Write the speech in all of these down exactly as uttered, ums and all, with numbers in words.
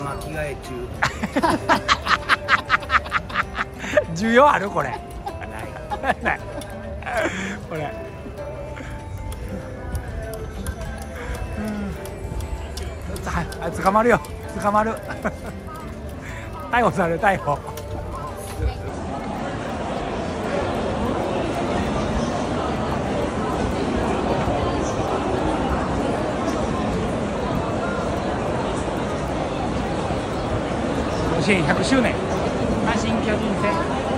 生着替え中。 需要あるこれ。 ない。 ない。これ。あ、捕まるよ。捕まる。逮捕される、逮捕。甲子園ひゃくしゅうねん。阪神巨人戦。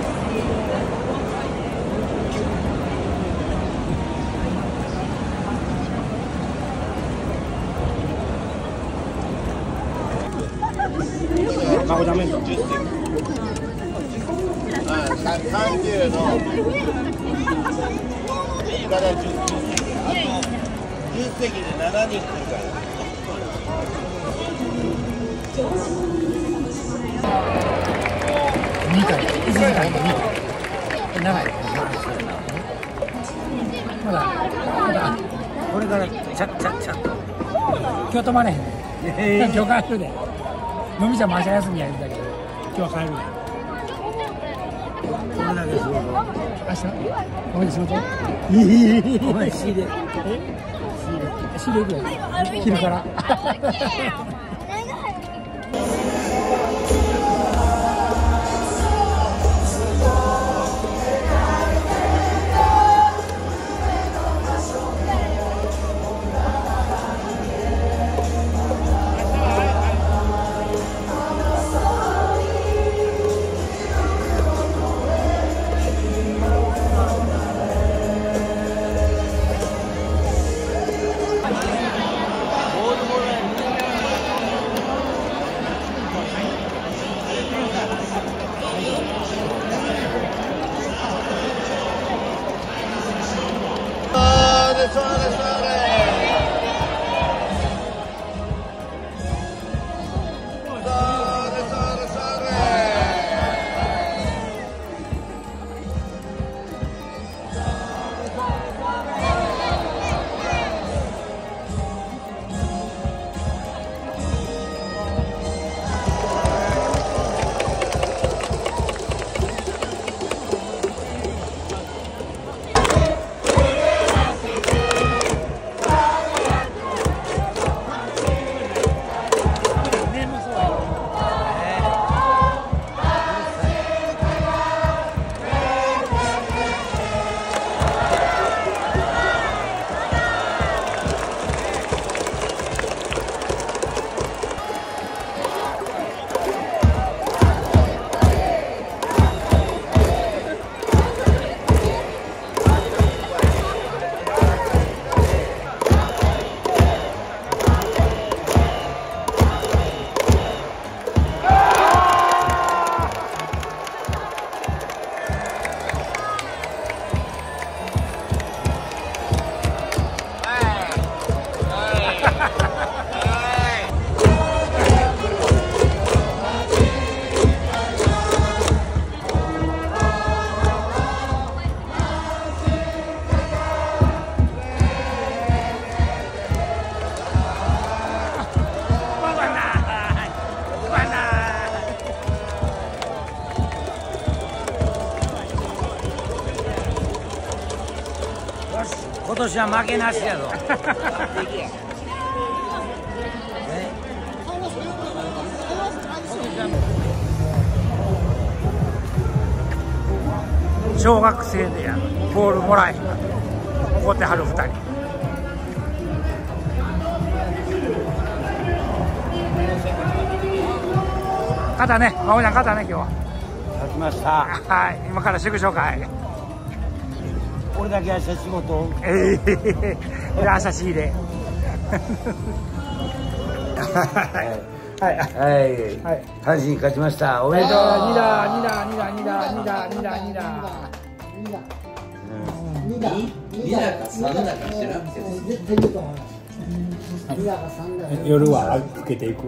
まこちゃん麺じゅっせき。さんじゅうのいいからじゅっせき。あとじゅっせきでしちにん来るから。 にかい、いちじかんにかい。長い。まだ、まだ、これからちゃっちゃっちゃっと。今日泊まれへんね。今日帰るで。飲みちゃんも明日休みやるんだけど、今日は帰るで。 これだけ仕事。 明日お前仕事？ お前仕入れ。 仕入れ行くよ。昼から。 今年は負けなしやぞ。 小学生でやボールもらえへんか怒ってはるふたり。肩ね、まおちゃん肩ね今日は。 勝ちました。 はい、今から祝勝会。 俺だけ明日仕事。 ええー、俺朝仕入れ。はいはいはい。阪神勝ちました。おめでとう。 にだにだにだにだにだにだにだ。 にだにだかさんだか知らんけど。絶対言うと思います。にだかさんだか。 夜は更けていく。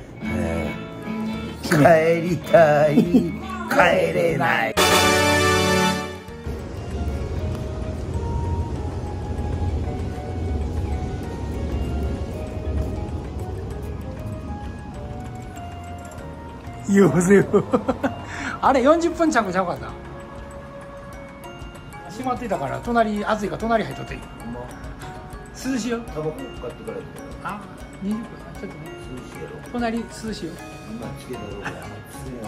帰りたい。帰れない。 ユーセフあれよんじゅっぷん着ちゃうかった閉まってたから隣暑いから隣入っとっていい涼しいよタバコ買ってからあにじゅっぷんちょっとね涼しいやろ隣涼しいよ今つけたとこや暑いな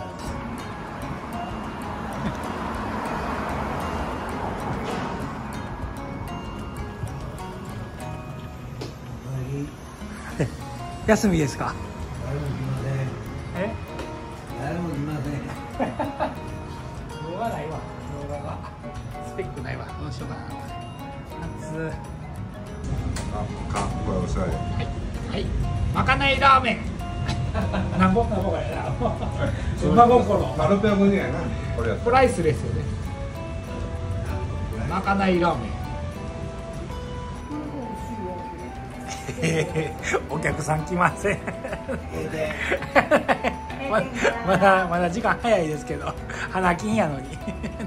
休みですか誰も来ませんえ誰も来ません動画ないわ動画がスペックないわどうしようかな夏かごめんなさい。 はいはいまかないラーメンなんぼなんぼかやな馬心マルペアゴニやな。これやったプライスですよねまかないラーメンお客さん来ませんままだまだ時間早いですけど花金やのに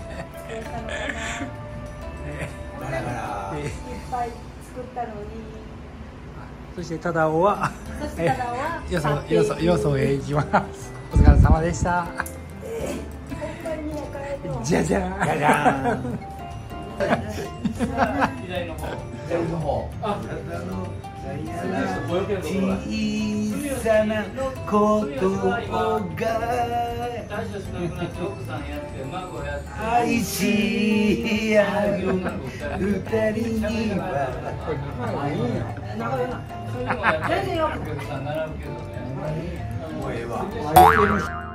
ガラガラいっぱい作ったのに。 そして忠雄はそして忠雄はよそよそよそへ行きますお疲れ様でした本当にね帰ろう。 じゃじゃんじゃじゃん左の方。 左の方あ、 小さなことが大将少なくなって奥さんやって孫やって愛し合う二人にはそういうのもやってお客さん並ぶけどね。 もうええわ